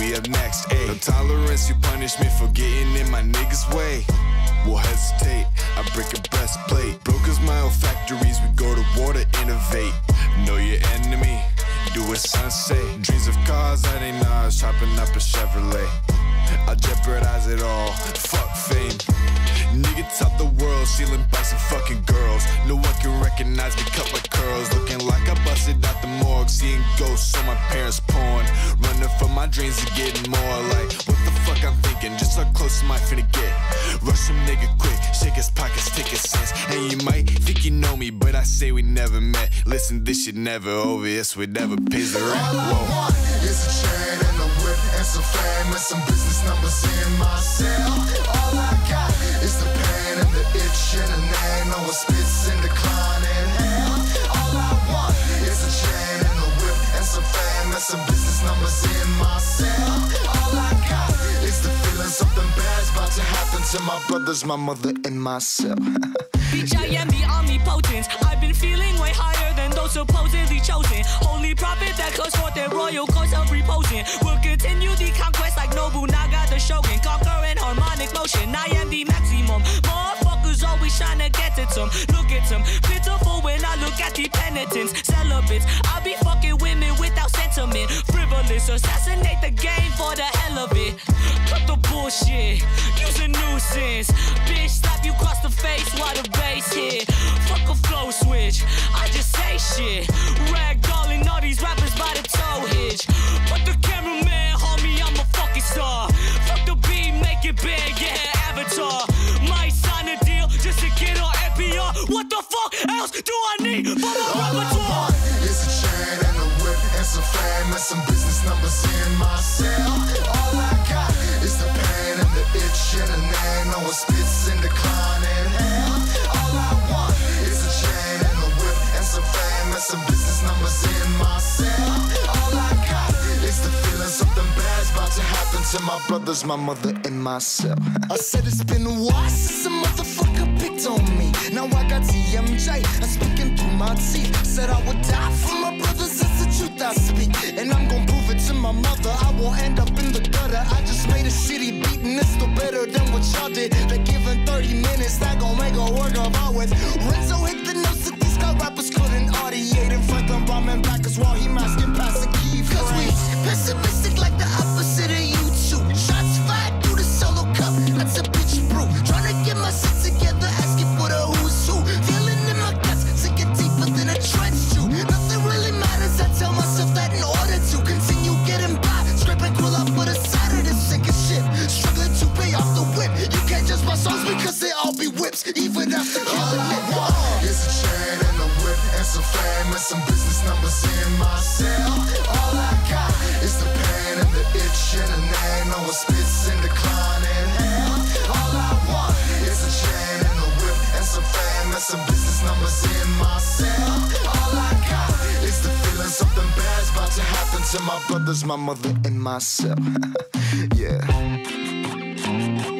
we up next, ayy. No tolerance, you punish me for getting in my niggas' way. We'll hesitate, I break a breastplate. Brokers, my own factories, we go to war to innovate. Know your enemy, do as sunset. Dreams of cars, I ain't Nas, chopping up a Chevrolet. I'll jeopardize it all, fuck fame. Nigga top the world, stealing bikes and fucking girls. No one can recognize me, cut my curls. Looking like I busted out the morgue, seeing ghosts on my parents' porn. Running from my dreams and getting more like, what the fuck I'm thinking, just how close am I finna get? Rush him nigga quick, shake his pockets, take his sense. And you might think you know me, but I say we never met. Listen, this shit never over, yes, we never pays the rent. All I want is a chain and a whip and some fame and some business numbers in my cell. All I got is the pain and the itch and a name. No one spits in declining hell. All I want is a chain and a whip and some fame and some business numbers in my cell. All I got is the feeling something bad's about to happen to my brothers, my mother, and myself. Bitch, I am the omnipotent. I've been feeling way higher than those supposedly chosen. Holy prophet that calls forth their royal course of reposing. We'll continue the conquest like Nobunaga the Shogun. Conquer in harmonic motion. I am the maximum. Motherfuckers always trying to get at them. Look at them. Pitiful when I look at the penitents. Celibates. I be fucking women without sentiment. Frivolous. Assassinate the game for the hell of it. Cut the bullshit. Use a nuisance. Bitch, slap you across the face while the bass hit. Fuck a flow switch. I just say shit. Ragdolling all these rappers by the toe hitch. Put the cameraman, homie, I'm a fucking star. Fuck the beat, make it big, yeah, Avatar. Might sign a deal just to get on NPR. What the fuck else do I need for my repertoire? It's a chain and a whip and some fame and some business numbers in my cell. All I got is the pain and the itch and a name. No one spits in declining hell. All I want is a chain and a whip and some fame and some business numbers in my cell. All I got is the feeling something bad's about to happen to my brothers, my mother, and myself. I said it's been a while since a motherfucker picked on me. Now I got TMJ, I'm speaking through my teeth. Said I would die for my brothers, that's the truth I speak. And I'm gon' prove it to my mother, I won't end up in the gutter. I just made a shitty beat and it's still better than what y'all did. They given 30 minutes, that gon' make a work of art with. Renzo hit the notes that these guy rappers couldn't audiate. And Franklin bombing back as well, he masking past the key. Cause we pessimistic like the opposite of you two. Shots fired through the solo cup, that's a bitch brew. Trying to get my shit together, asking for the who's who. Feeling in my guts, sinking deeper than a trench too. Nothing really matters, I tell myself that in order to continue getting by, scraping cool up for the side of this sinking ship. Struggling to pay off the whip. You can't judge my songs because they all be whips, even after killing it. It's a chain and a whip and some fame and some business numbers in my cell. All I got is the pain and the itch and a name. No one spits in declining hell. All I want is a chain and a whip and some fame and some business numbers in my cell. All I got is the feeling something bad's about to happen to my brothers, my mother, and myself. Yeah.